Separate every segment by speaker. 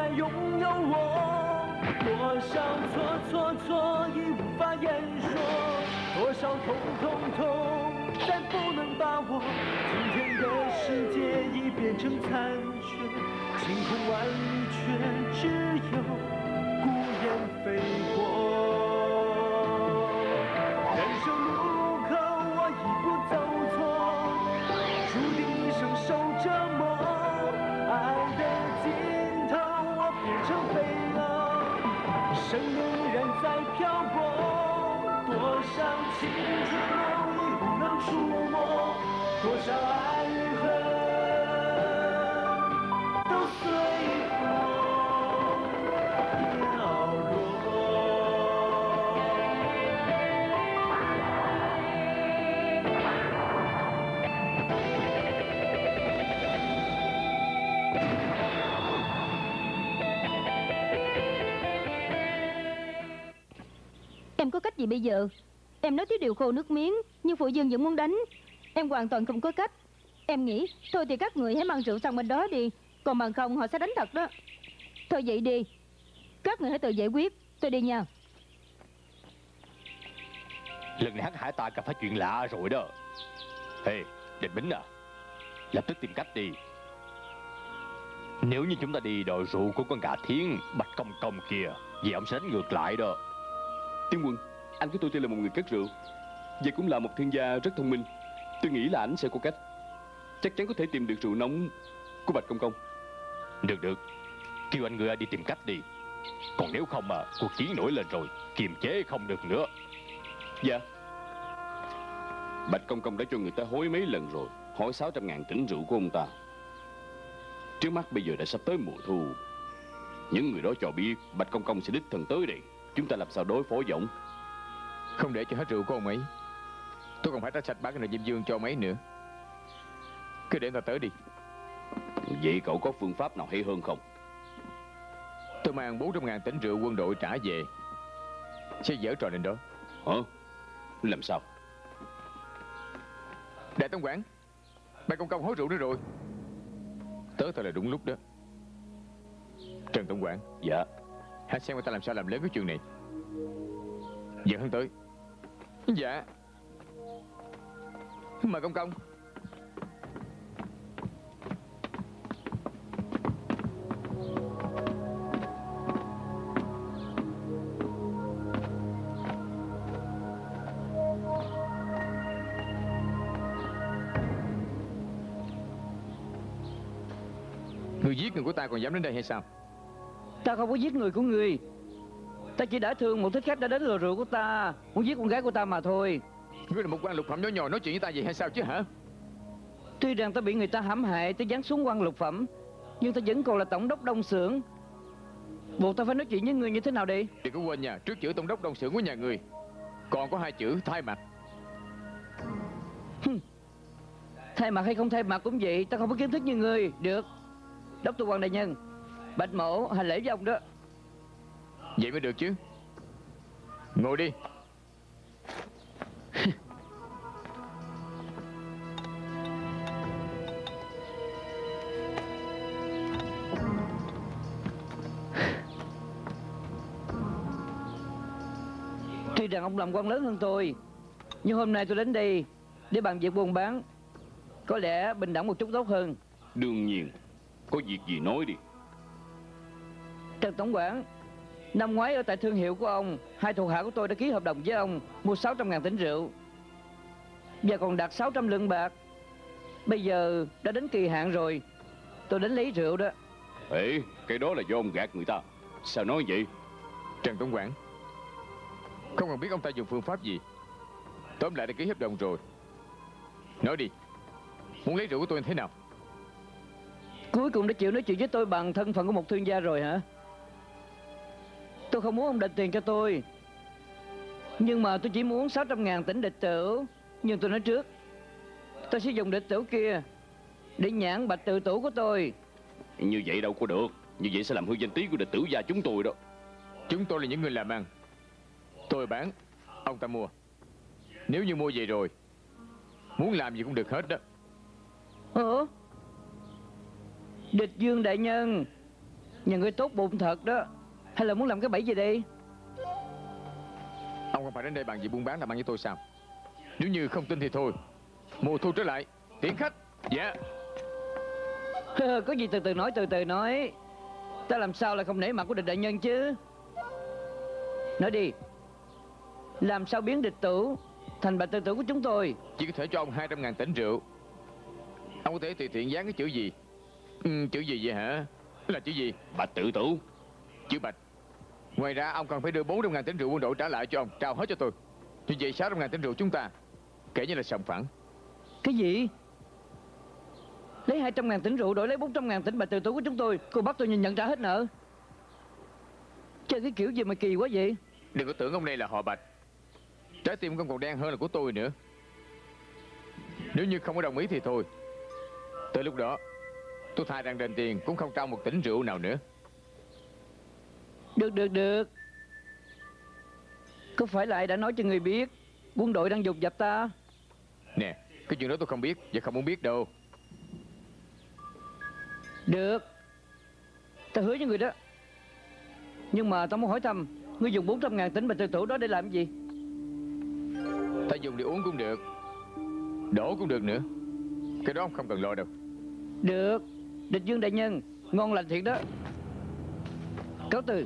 Speaker 1: 拥有我，多少错已无法言说，多少痛，但不能把握。今天的世界已变成残缺，晴空万里却只有孤雁飞过。人生路口我一步走错，注定一生受折磨。爱的尽头我变成飞蛾，生命依然在漂泊。多少青春梦已不能触摸，多少爱与恨都随风飘落。
Speaker 2: Em có cách gì bây giờ? Em nói thiếu điều khô nước miếng, nhưng phụ dương vẫn muốn đánh. Em hoàn toàn không có cách. Em nghĩ thôi thì các người hãy mang rượu sang bên đó đi, còn bằng không họ sẽ đánh thật đó. Thôi vậy đi, các người hãy tự giải quyết. Tôi đi nha.
Speaker 3: Lần này hắn hại ta gặp phải chuyện lạ rồi đó. Ê, Định Bính à, lập tức tìm cách đi. Nếu như chúng ta đi đòi rượu của con gà Thiến Bạch Công Công kia, vì ông sẽ đánh ngược lại đó.
Speaker 4: Tiên Quân, anh của tôi chỉ là một người cất rượu, và cũng là một thương gia rất thông minh. Tôi nghĩ là anh sẽ có cách, chắc chắn có thể tìm được rượu nóng của Bạch Công Công.
Speaker 3: Được, kêu anh người đi tìm cách đi. Còn nếu không mà cuộc chiến nổi lên rồi, kiềm chế không được nữa.
Speaker 4: Dạ. Bạch Công Công đã cho người ta hối mấy lần rồi, hỏi 600.000 tỉnh rượu của ông ta. Trước mắt bây giờ đã sắp tới mùa thu, những người đó cho biết Bạch Công Công sẽ đích thân tới đây. Chúng ta làm sao đối phó với ổng?
Speaker 5: Không để cho hết rượu của ông ấy. Tôi còn phải trả sạch bán cái nồi Diêm Dương cho ông ấy nữa. Cứ để người ta tới đi.
Speaker 4: Vậy cậu có phương pháp nào hay hơn không?
Speaker 5: Tôi mang 400.000 tỉnh rượu quân đội trả về, sẽ dở trò lên đó.
Speaker 4: Hả? Làm sao?
Speaker 5: Đại tổng quản, Bạch Công Công hối rượu nữa rồi. Tới thật là đúng lúc đó. Trần tổng quản.
Speaker 4: Dạ.
Speaker 5: Hãy xem người ta làm sao làm lớn cái chuyện này. Dẫn hắn tới. Dạ. Mời Công Công. Người giết người của ta còn dám đến đây hay sao?
Speaker 1: Ta không có giết người của người. Ta chỉ đã thương một thích khách đã đến lừa rượu của ta, muốn giết con gái của ta mà thôi.
Speaker 5: Ngươi là một quan lục phẩm nhỏ nhoi nói chuyện với ta vậy hay sao chứ hả?
Speaker 1: Tuy rằng ta bị người ta hãm hại, ta giáng xuống quan lục phẩm, nhưng ta vẫn còn là tổng đốc Đông Xưởng. Buộc ta phải nói chuyện với người như thế nào đi?
Speaker 5: Đừng có quên nha, trước chữ tổng đốc Đông Xưởng của nhà người còn có 2 chữ thay mặt.
Speaker 1: Thay mặt hay không thay mặt cũng vậy, ta không có kiến thức như người. Được, Đốc Tư Quan đại nhân, Bạch Mổ hành lễ với ông đó.
Speaker 5: Vậy mới được chứ. Ngồi đi.
Speaker 1: Tuy rằng ông làm quan lớn hơn tôi, nhưng hôm nay tôi đến đây để bàn việc buôn bán, có lẽ bình đẳng một chút tốt hơn.
Speaker 4: Đương nhiên, có việc gì nói đi.
Speaker 1: Trần tổng quản, năm ngoái ở tại thương hiệu của ông, 2 thuộc hạ của tôi đã ký hợp đồng với ông mua 600.000 tỉnh rượu và còn đặt 600 lượng bạc. Bây giờ đã đến kỳ hạn rồi, tôi đến lấy rượu đó.
Speaker 4: Ê, cái đó là do ông gạt người ta. Sao nói vậy?
Speaker 5: Trần tổng quản, không cần biết ông ta dùng phương pháp gì, tóm lại đã ký hợp đồng rồi. Nói đi, muốn lấy rượu của tôi thế nào?
Speaker 1: Cuối cùng đã chịu nói chuyện với tôi bằng thân phận của một thương gia rồi hả? Tôi không muốn ông đền tiền cho tôi, nhưng mà tôi chỉ muốn 600.000 tỉnh địch tửu. Nhưng tôi nói trước, tôi sẽ dùng địch tửu kia để nhãn bạch tự tủ của tôi.
Speaker 4: Như vậy đâu có được. Như vậy sẽ làm hư danh tiếng của địch tử gia chúng tôi đó.
Speaker 5: Chúng tôi là những người làm ăn, tôi bán, ông ta mua. Nếu như mua về rồi, muốn làm gì cũng được hết đó.
Speaker 1: Địch Dương đại nhân,
Speaker 6: Nhà ngươi tốt bụng thật đó. Hay là muốn làm cái bẫy gì đi?
Speaker 5: Ông không phải đến đây bằng gì buôn bán làm ăn với tôi sao? Nếu như không tin thì thôi, mùa thu trở lại tiễn khách. Dạ.
Speaker 6: Có gì từ từ nói. Ta làm sao lại không nể mặt của địch đại nhân chứ? Nói đi. Làm sao biến địch tử thành bạch tự tử của chúng tôi?
Speaker 5: Chỉ có thể cho ông 200.000 tỉnh rượu. Ông có thể tùy tiện dán cái chữ gì? Chữ gì vậy hả? Là chữ gì?
Speaker 4: Bạch tự tử.
Speaker 5: Chữ bạch. Ngoài ra ông còn phải đưa 400.000 tỉnh rượu quân đội trả lại cho ông, trao hết cho tôi. Như vậy 600.000 tỉnh rượu chúng ta kể như là sòng phẳng.
Speaker 6: Cái gì? Lấy 200.000 tỉnh rượu đổi lấy 400.000 tỉnh bạch tự tử của chúng tôi. Cô bắt tôi nhận trả hết nợ. Chơi cái kiểu gì mà kỳ quá vậy?
Speaker 5: Đừng có tưởng ông đây là họ Bạch. Trái tim ông còn đen hơn là của tôi nữa. Nếu như không có đồng ý thì thôi. Tới lúc đó tôi thà rằng đền tiền cũng không trao một tỉnh rượu nào nữa.
Speaker 6: Được. Có phải là ai đã nói cho người biết quân đội đang dục dập ta?
Speaker 5: Nè, cái chuyện đó tôi không biết và không muốn biết đâu.
Speaker 6: Được, ta hứa với người đó. Nhưng mà ta muốn hỏi thăm, ngươi dùng 400.000 tỉnh bạch tự tử đó để làm gì?
Speaker 5: Ta dùng để uống cũng được, đổ cũng được nữa. Cái đó ông không cần lo đâu.
Speaker 6: Được, địch Dương đại nhân, ngon lành thiệt đó. Cáo từ.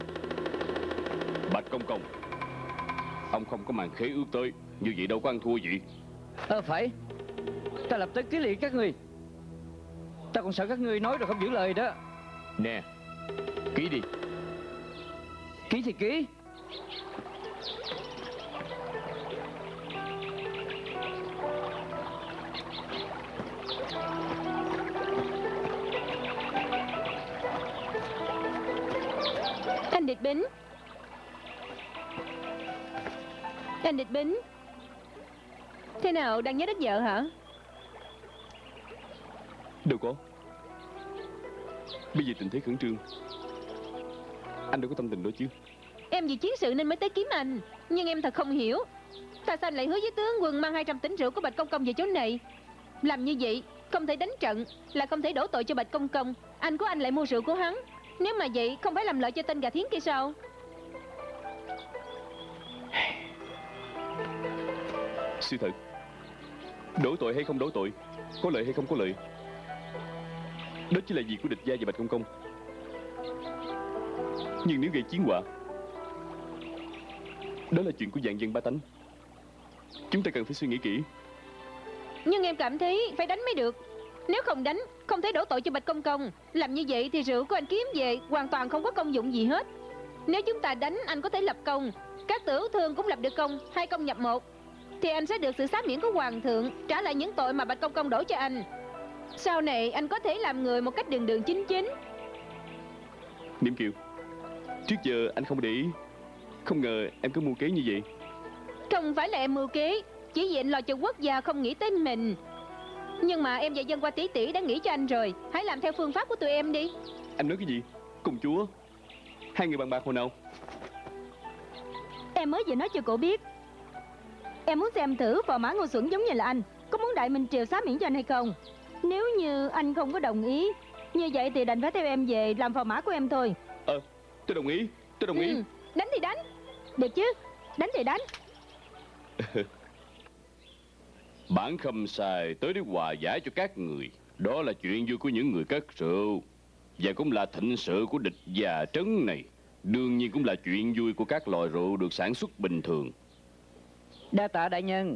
Speaker 4: Bạch công công, ông không có màn khế ước tới, như vậy đâu có ăn thua gì.
Speaker 6: Phải. Ta lập tức ký liệt các ngươi. Ta còn sợ các ngươi nói rồi không giữ lời đó.
Speaker 5: Nè, ký đi.
Speaker 6: Ký thì ký.
Speaker 2: Anh Địch Bính. Anh Địch Bính. Thế nào, đang nhớ đến vợ hả?
Speaker 4: Đâu có. Bây giờ tình thế khẩn trương, anh đâu có tâm tình đó chứ.
Speaker 2: Em vì chiến sự nên mới tới kiếm anh. Nhưng em thật không hiểu, tại sao anh lại hứa với tướng quân mang 200 tỉnh rượu của Bạch Công Công về chỗ này. Làm như vậy không thể đánh trận, là không thể đổ tội cho Bạch Công Công. Anh của anh lại mua rượu của hắn. Nếu mà vậy không phải làm lợi cho tên gà thiến kia sao?
Speaker 4: Sự thật, đổ tội hay không đổ tội, có lợi hay không có lợi, đó chỉ là việc của địch gia và Bạch Công Công. Nhưng nếu gây chiến họa, đó là chuyện của vạn dân ba tánh. Chúng ta cần phải suy nghĩ kỹ.
Speaker 2: Nhưng em cảm thấy phải đánh mới được. Nếu không đánh, không thể đổ tội cho Bạch Công Công. Làm như vậy thì rượu của anh kiếm về hoàn toàn không có công dụng gì hết. Nếu chúng ta đánh, anh có thể lập công, các tiểu thương cũng lập được công, hai công nhập một, thì anh sẽ được sự xá miễn của hoàng thượng, trả lại những tội mà Bạch Công Công đổ cho anh. Sau này anh có thể làm người một cách đường đường chính chính.
Speaker 4: Niệm Kiều, trước giờ anh không để ý, không ngờ em cứ mưu kế như vậy.
Speaker 2: Không phải là em mưu kế, chỉ vì anh lo cho quốc gia không nghĩ tới mình. Nhưng mà em và dân qua tỷ tỷ đã nghĩ cho anh rồi. Hãy làm theo phương pháp của tụi em đi.
Speaker 4: Anh nói cái gì? Công chúa? Hai người bàn bạc hồi nào?
Speaker 2: Em mới vừa nói cho cổ biết. Em muốn xem thử phò mã Ngô Xuẩn giống như là anh có muốn Đại Minh Triều xá miễn cho anh hay không. Nếu như anh không có đồng ý, như vậy thì đành phải theo em về làm phò mã của em thôi.
Speaker 4: Tôi đồng ý, tôi đồng ý.
Speaker 2: Đánh thì đánh. Được chứ, đánh thì đánh.
Speaker 4: Bản Khâm Sai tới để hòa giải cho các người. Đó là chuyện vui của những người cất rượu, và cũng là thịnh sự của địch già trấn này. Đương nhiên cũng là chuyện vui của các lò rượu được sản xuất bình thường.
Speaker 6: Đa tạ đại nhân.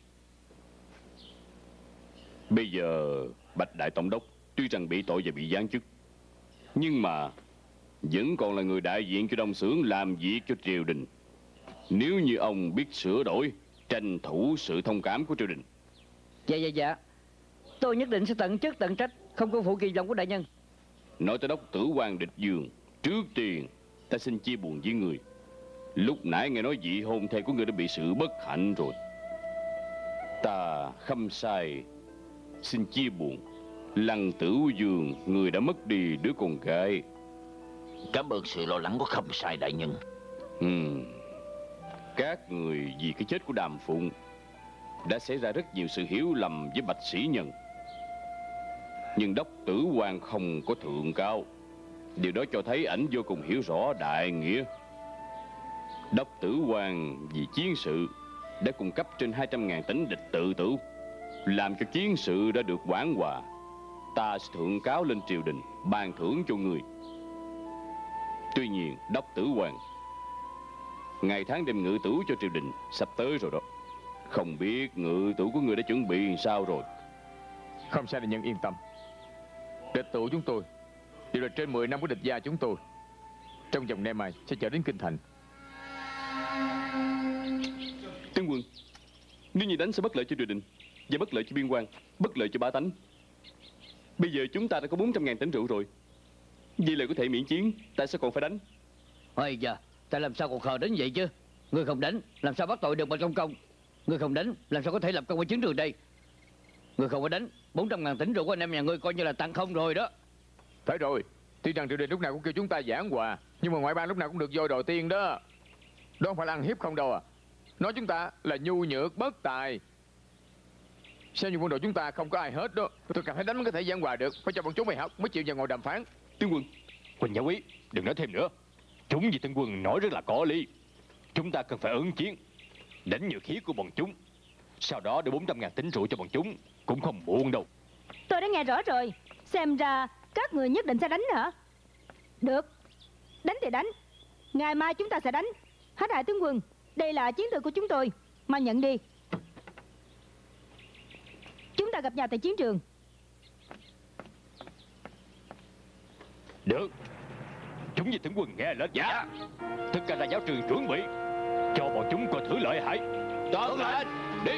Speaker 4: Bây giờ Bạch Đại Tổng đốc tuy rằng bị tội và bị giáng chức, nhưng mà vẫn còn là người đại diện cho Đông Xưởng làm việc cho triều đình. Nếu như ông biết sửa đổi, tranh thủ sự thông cảm của triều đình.
Speaker 6: Dạ. Tôi nhất định sẽ tận chức tận trách, không có phụ kỳ vọng của đại nhân.
Speaker 4: Nói tới đốc tử Hoàng Địch Dương, trước tiên ta xin chia buồn với người. Lúc nãy nghe nói vị hôn thê của người đã bị sự bất hạnh rồi. Ta Khâm Sai xin chia buồn. Lăng Tử Dương, người đã mất đi đứa con gái.
Speaker 7: Cảm ơn sự lo lắng của Khâm Sai đại nhân.
Speaker 4: Các người vì cái chết của Đàm Phụng đã xảy ra rất nhiều sự hiểu lầm với Bạch Sĩ Nhân. Nhưng đốc tử Hoàng không có thượng cao, Điều đó cho thấy ảnh vô cùng hiểu rõ đại nghĩa. Đốc Tử Hoàng vì chiến sự đã cung cấp trên 200.000 tấn địch tự tử, làm cho chiến sự đã được hoãn hòa. Ta sẽ thượng cáo lên triều đình, ban thưởng cho người. Tuy nhiên, Đốc Tử Hoàng, ngày tháng đem ngự tửu cho triều đình sắp tới rồi đó. Không biết ngự tửu của người đã chuẩn bị sao rồi?
Speaker 5: Không sao, đại nhân yên tâm. Địch tửu chúng tôi đều là trên 10 năm của địch gia chúng tôi. Trong vòng nay mai sẽ chở đến kinh thành.
Speaker 4: Tướng quân, nếu như đánh sẽ bất lợi cho triều đình, và bất lợi cho biên quan, bất lợi cho bá tánh. Bây giờ chúng ta đã có 400.000 tấn rượu rồi, vì lời có thể miễn chiến, tại sao còn phải đánh?
Speaker 6: Ôi da, ta làm sao còn khờ đến vậy chứ? Ngươi không đánh, làm sao bắt tội được Bạch Công Công? Ngươi không đánh, làm sao có thể lập công ở chiến trường đây? Ngươi không có đánh, 400.000 tấn rượu của anh em nhà ngươi coi như là tặng không rồi đó.
Speaker 5: Phải rồi, tuy rằng triều đình lúc nào cũng kêu chúng ta giảng hòa, nhưng mà ngoại bang lúc nào cũng được voi đòi tiên đó. Đó không phải là ăn hiếp không đâu à. Nói chúng ta là nhu nhược bất tài. Xem như quân đội chúng ta không có ai hết đó. Tôi cảm thấy đánh mới có thể giảng hòa được. Phải cho bọn chúng mày học mới chịu vào ngồi đàm phán.
Speaker 4: Tướng quân,
Speaker 3: Quỳnh Giáo Úy, đừng nói thêm nữa. Chúng vì tướng quân nói rất là có lý. Chúng ta cần phải ứng chiến, đánh nhược khí của bọn chúng, sau đó đưa 400.000 tấn rượu cho bọn chúng cũng không muộn đâu.
Speaker 2: Tôi đã nghe rõ rồi. Xem ra các người nhất định sẽ đánh hả? Được, đánh thì đánh. Ngày mai chúng ta sẽ đánh. Hết Đại tướng quân, đây là chiến thư của chúng tôi, mà nhận đi. Chúng ta gặp nhau tại chiến trường.
Speaker 3: Được, chúng vì tướng quân nghe lệnh. Dạ. Tất cả là giáo trường chuẩn bị, cho bọn chúng coi thử lợi hại.
Speaker 4: Tuân lệnh, đi.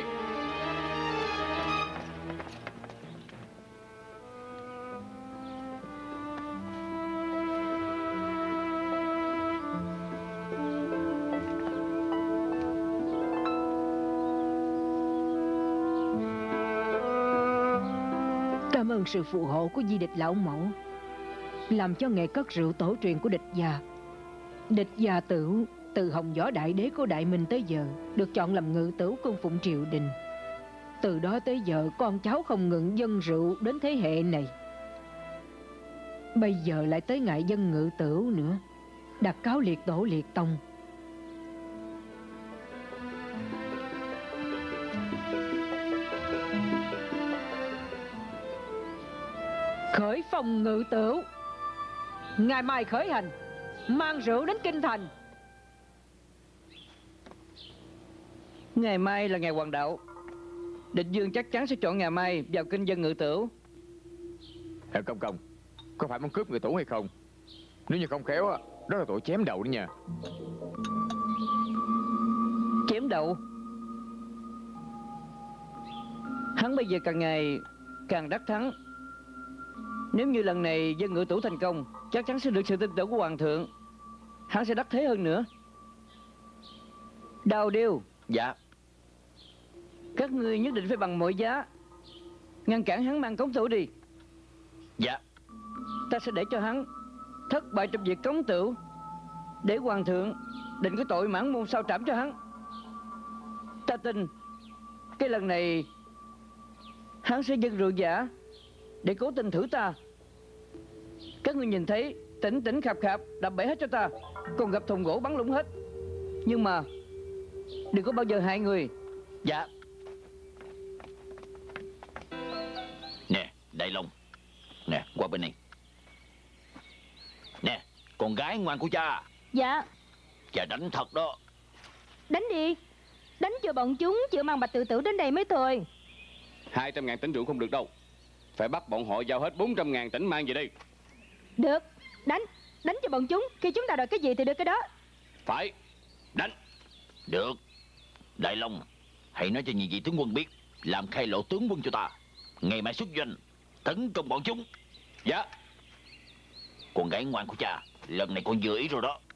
Speaker 8: Cảm ơn sự phù hộ của Di Địch lão mẫu, làm cho nghề cất rượu tổ truyền của Địch gia. Địch gia tửu từ hồng võ đại đế của Đại Minh tới giờ được chọn làm ngự tửu cung phụng triều đình. Từ đó tới giờ con cháu không ngừng dâng rượu đến thế hệ này. Bây giờ lại tới ngày dân ngự tửu nữa, đặt cáo liệt tổ liệt tông. Khởi phong ngự tửu, ngày mai khởi hành, mang rượu đến kinh thành.
Speaker 6: Ngày mai là ngày hoàng đạo, Địch Dương chắc chắn sẽ chọn ngày mai vào kinh dân ngự tửu.
Speaker 5: Công công, có phải muốn cướp người tủ hay không? Nếu như không khéo á, đó là tội chém đầu đó nha.
Speaker 6: Chém đầu? Hắn bây giờ càng ngày càng đắc thắng. Nếu như lần này dân ngự tửu thành công, chắc chắn sẽ được sự tin tưởng của hoàng thượng. Hắn sẽ đắc thế hơn nữa. Đào Điêu.
Speaker 7: Dạ.
Speaker 6: Các ngươi nhất định phải bằng mọi giá ngăn cản hắn mang cống tửu đi.
Speaker 7: Dạ.
Speaker 6: Ta sẽ để cho hắn thất bại trong việc cống tửu, để hoàng thượng định cái tội mãn môn sao trảm cho hắn. Ta tin cái lần này hắn sẽ dâng rượu giả để cố tình thử ta. Các ngươi nhìn thấy tỉnh tỉnh khạp khạp đập bể hết cho ta, còn gặp thùng gỗ bắn lũng hết. Nhưng mà đừng có bao giờ hại người.
Speaker 7: Dạ. Nè Đại Long, nè qua bên này. Nè con gái ngoan của cha.
Speaker 2: Dạ.
Speaker 7: Cha đánh thật đó.
Speaker 2: Đánh đi, đánh cho bọn chúng chịu mang Bạch Tự Tử đến đây mới thôi.
Speaker 4: 200.000 tấn rượu không được đâu, phải bắt bọn họ giao hết 400.000 tấn mang về đây.
Speaker 2: Được, đánh cho bọn chúng, khi chúng ta đòi cái gì thì được cái đó.
Speaker 4: Phải, đánh.
Speaker 7: Được. Đại Long, hãy nói cho nhị vị tướng quân biết, làm khai lộ tướng quân cho ta. Ngày mai xuất doanh, tấn công bọn chúng.
Speaker 4: Dạ.
Speaker 7: Con gái ngoan của cha, lần này con vừa ý rồi đó.